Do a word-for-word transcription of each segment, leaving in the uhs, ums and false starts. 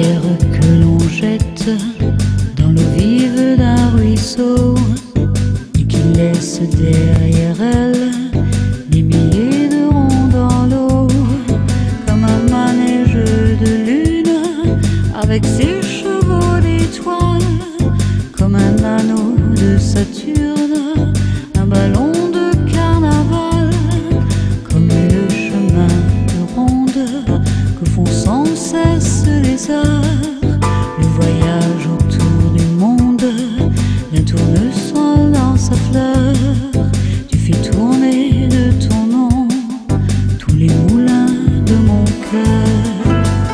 pierres que l'on jette dans l'eau vive d'un ruisseau et qui laisse derrière elle des milliers de ronds dans l'eau, comme un manège de lune avec ses chevaux d'étoiles, comme un anneau de Saturne, un ballon de carnaval, comme le chemin de ronde que font sans cesse les heures, le voyage autour du monde d'un tournesol dans sa fleur. Tu fais tourner de ton nom tous les moulins de mon cœur.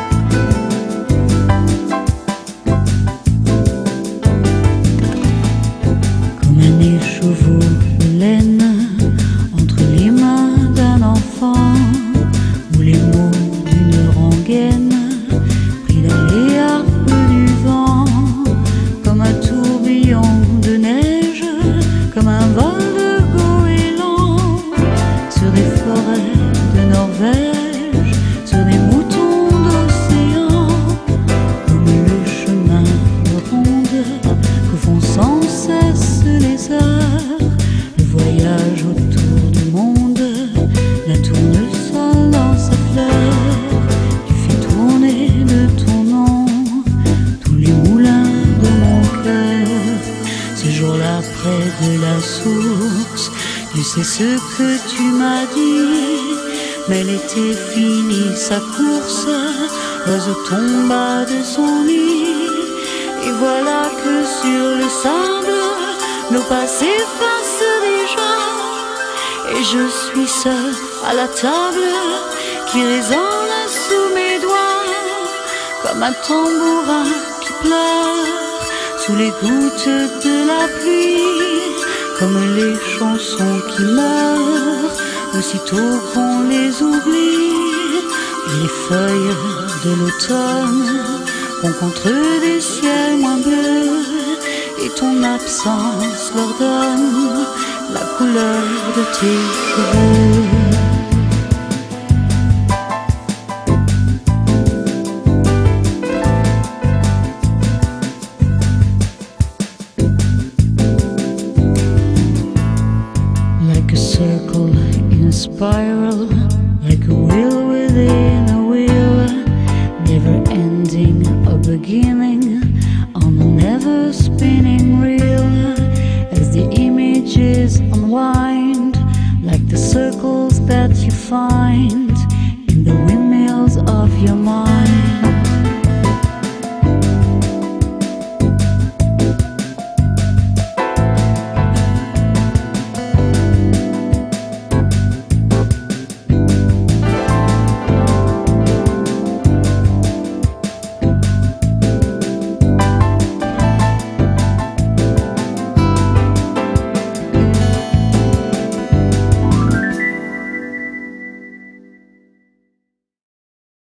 Comme un écheveau de laine entre les mains d'un enfant, ou les mots d'une rengaine pris dans les harpes du vent, comme un tourbillon de neige, comme un vol de goéland sur des forêts de Norvège, sur des moutons d'océan, comme le chemin de ronde que font sans cesse les heures, le voyage autour du monde d'un tournesol dans sa fleur. Tu fais tourner de ton nom tous les moulins de mon cœur. Ce jour-là près de la source, tu sais ce que tu m'as dit, mais l'été finit sa course, l'oiseau tomba de son nid, et voilà que sur le sable nos pas s'effacent déjà, et je suis seule à la table qui résonne sous mes doigts, comme un tambourin qui pleure sous les gouttes de la pluie, comme les chansons qui meurent aussitôt qu'on les oublie, et les feuilles de l'automne rencontrent des ciels moins bleus, et ton absence leur donne la couleur de tes cheveux. Like a circle in a spiral, like a wheel within a wheel, never ending or beginning on a never spinning reel, as the images unwind, like the circles that you find